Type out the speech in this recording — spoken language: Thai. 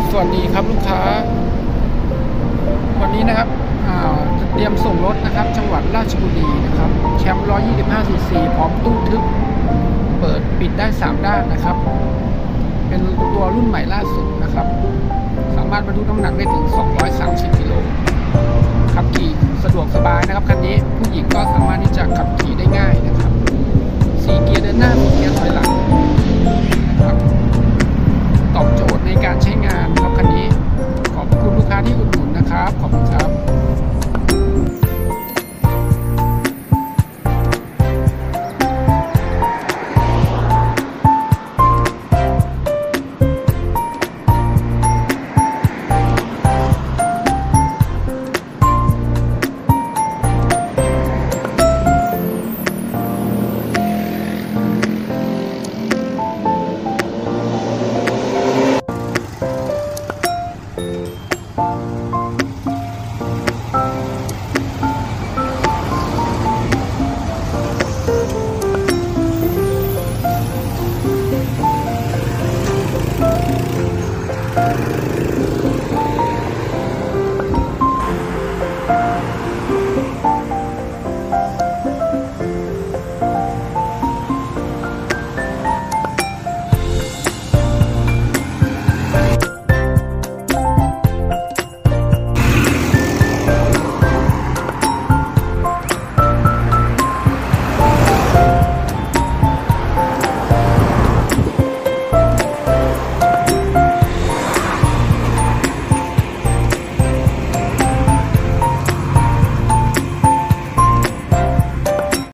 สวัสดีครับลูกค้าวันนี้นะครับจะเตรียมส่งรถนะครับจังหวัดราชบุรีนะครับแคมป์125 cc พร้อมตู้ทึบเปิดปิดได้3ด้านนะครับเป็นตัวรุ่นใหม่ล่าสุดนะครับสามารถบรรทุกน้ำหนักได้ถึง230 กิโลขับขี่สะดวกสบายนะครับคันนี้ผู้หญิงก็สามารถที่จะขับขี่ได้ง่ายนะครับ4 เกียร์เดินหน้า4 เกียร์ถอยหลัง